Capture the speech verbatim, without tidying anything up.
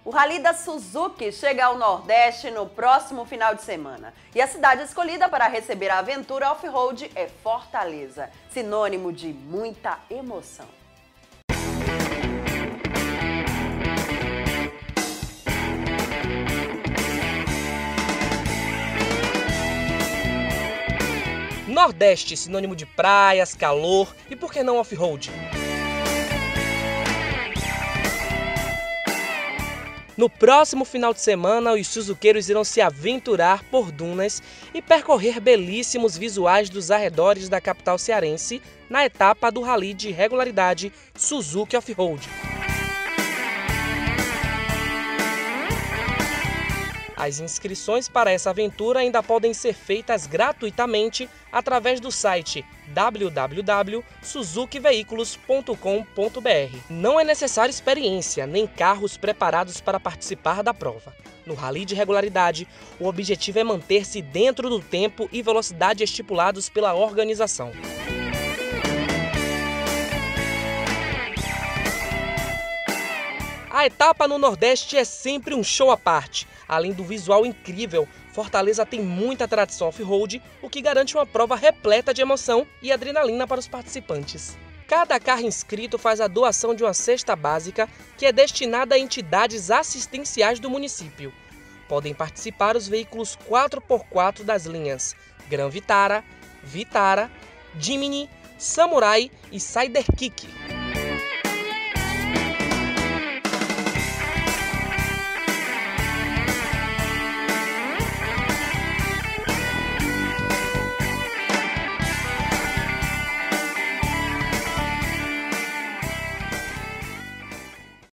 O Rally da Suzuki chega ao Nordeste no próximo final de semana. E a cidade escolhida para receber a aventura off-road é Fortaleza, sinônimo de muita emoção. Nordeste, sinônimo de praias, calor e por que não off-road? No próximo final de semana, os suzuqueiros irão se aventurar por dunas e percorrer belíssimos visuais dos arredores da capital cearense na etapa do Rally de Regularidade Suzuki Off-Road. As inscrições para essa aventura ainda podem ser feitas gratuitamente através do site w w w ponto suzuki veículos ponto com ponto b r. Não é necessária experiência nem carros preparados para participar da prova. No Rally de Regularidade, o objetivo é manter-se dentro do tempo e velocidade estipulados pela organização. A etapa no Nordeste é sempre um show à parte. Além do visual incrível, Fortaleza tem muita tradição off-road, o que garante uma prova repleta de emoção e adrenalina para os participantes. Cada carro inscrito faz a doação de uma cesta básica que é destinada a entidades assistenciais do município. Podem participar os veículos quatro por quatro das linhas Gran Vitara, Vitara, Jimny, Samurai e Sidekick.